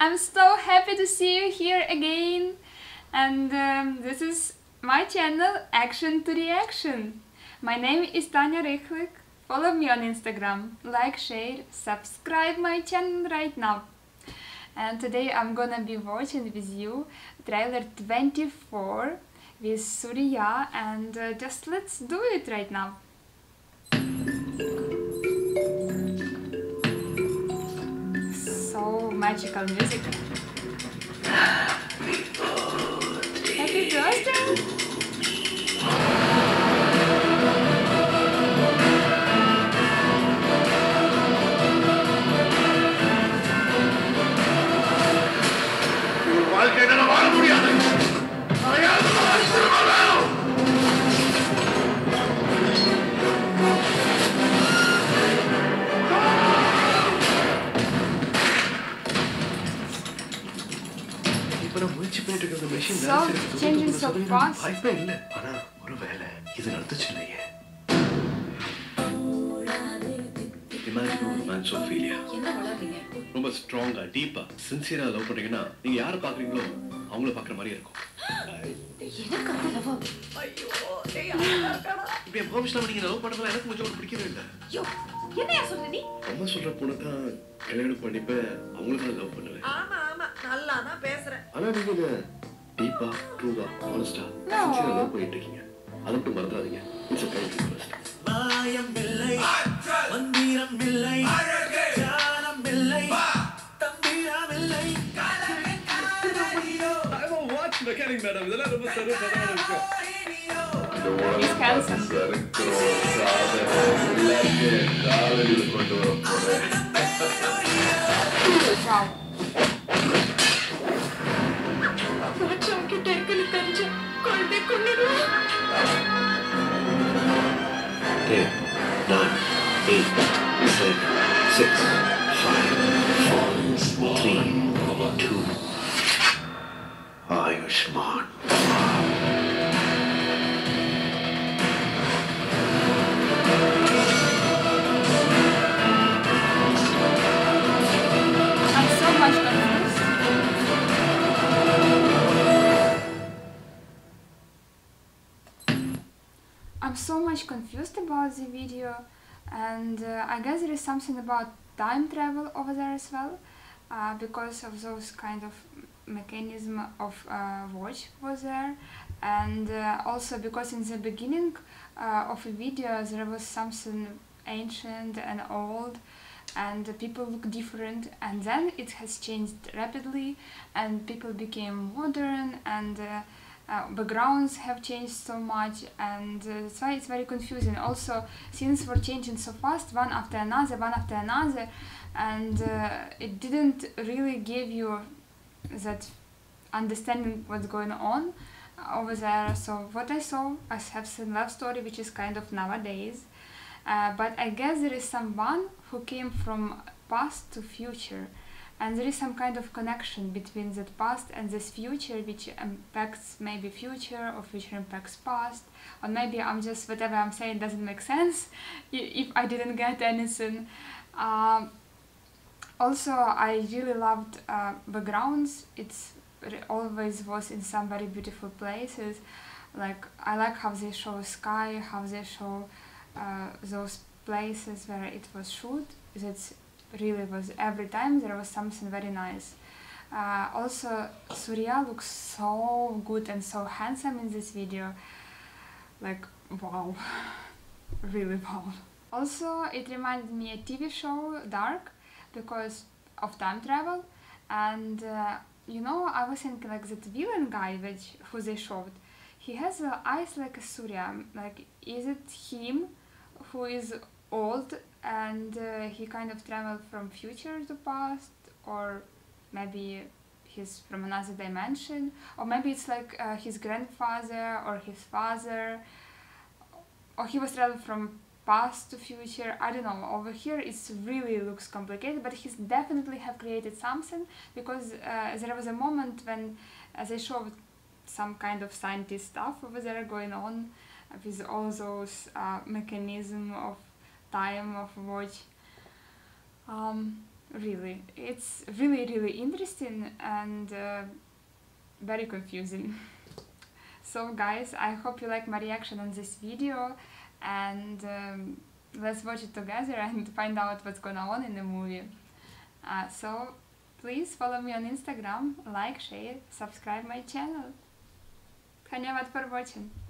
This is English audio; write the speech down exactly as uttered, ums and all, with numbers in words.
I'm so happy to see you here again, and um, this is my channel Action to Reaction. My name is Tanja Rechlik. Follow me on Instagram, like, share, subscribe my channel right now. And today I'm gonna be watching with you trailer twenty-four with Suriya, and uh, just let's do it right now. So magical music. Happy birthday! So changing so fast. Imagine a man Sophia. ரொம்ப ஸ்ட்ராங்கா டீப்பா சின்சியரா love பண்றீங்கன்னா நீங்க யாரை பாக்குறீங்களோ அவங்கள பாக்குற மாதிரி இருக்கும். எனக்கு அந்த லவ் ஐயோ டேய் அழகாடா. இப்ப பெர்மிஷன் நீங்க லவ் பண்றதுல எனக்கு கொஞ்சம் பிடிக்கவே இல்ல. ஐயோ என்னையா சொல்ற நீ? அம்மா சொல்ற பொண்ணு தான் கல்யாணம் பண்ணிப்ப அவங்கள தான் லவ் பண்ணுவேன். ஆமா ஆமா நல்லா தான் பேசுறேன். ஆனா நீங்க டீப்பா ட்ரூவா ஹானஸ்டா சின்சியரா லவ் பண்ணிட்டு இருக்கீங்க. அது மட்டும் மறந்துடாதீங்க. It's a kind request. மாயம் இல்லை மந்திரம் இல்லை ஜாலம் இல்லை தந்திரம் இல்லை I'm a watch mechanic madam. இதெல்லாம் ரொம்ப சரளமா இருக்கு. He's handsome. Wow. ten, nine, eight, seven, six, five, four, three, two. Ayushman. I'm so much confused. I'm so much confused about the video, and uh, I guess there is something about time travel over there as well, uh, because of those kind of mechanism of uh, watch was there, and uh, also because in the beginning uh, of a video there was something ancient and old, and people look different, and then it has changed rapidly and people became modern, and uh, uh, backgrounds have changed so much, and uh, that's why it's very confusing. Also scenes were changing so fast, one after another, one after another, and uh, it didn't really give you that understanding what's going on over there. So what I saw, I have seen love story, which is kind of nowadays, uh, but I guess there is someone who came from past to future, and there is some kind of connection between that past and this future, which impacts maybe future, or future impacts past, or maybe I'm just, whatever I'm saying doesn't make sense if I didn't get anything. Um, also I really loved uh, backgrounds. It's always was in some very beautiful places. Like I like how they show sky, how they show uh, those places where it was shoot. That really was, every time there was something very nice. Uh, also Suriya looks so good and so handsome in this video. Like wow, really wow. Also it reminded me a T V show Dark, because of time travel, and uh, you know, I was thinking like that villain guy which who they showed, he has uh, eyes like a Suriya. Like, is it him who is old and uh, he kind of traveled from future to past, or maybe he's from another dimension, or maybe it's like uh, his grandfather or his father, or he was traveled from past to future. I don't know. Over here it really looks complicated, but he's definitely have created something, because uh, there was a moment when uh, they showed some kind of scientist stuff over there going on with all those uh, mechanism of time of watch. Um, Really, it's really really interesting and uh, very confusing. So guys, I hope you like my reaction on this video, and um, let's watch it together and find out what's going on in the movie. Uh, so please follow me on Instagram, like, share, subscribe my channel. धन्यवाद for watching.